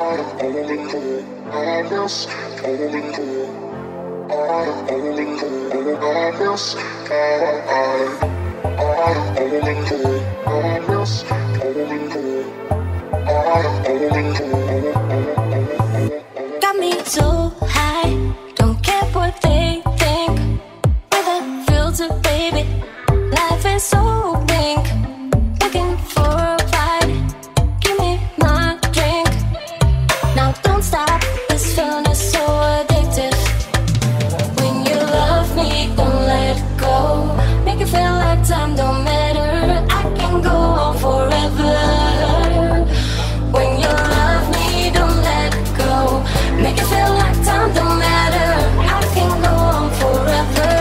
Got me so high, don't care what they think. With a filter, baby, life is so pink. Looking for a ride, give me my drink. Now don't stop, this feeling is so addictive. When you love me, don't let it go. Make it feel like time don't matter. I can go on forever. When you love me, don't let it go. Make it feel like time don't matter. I can go on forever.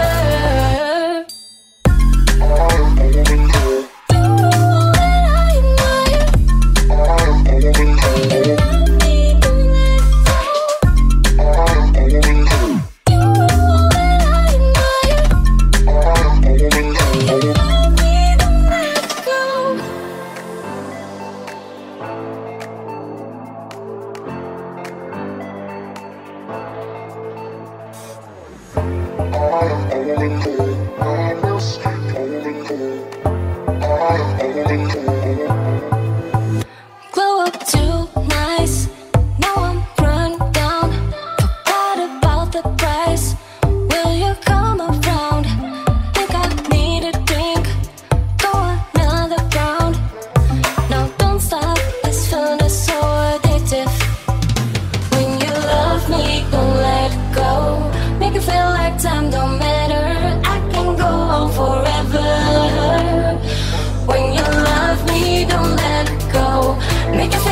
Glow up too nice, now I'm run down. Forgot about the price, will you come around? Think I need a drink, go another round. Now don't stop, this feeling is so addictive. When you love me, don't let it go. Make it feel like time don't matter. I can go on forever. When you love me, don't let it go. Make it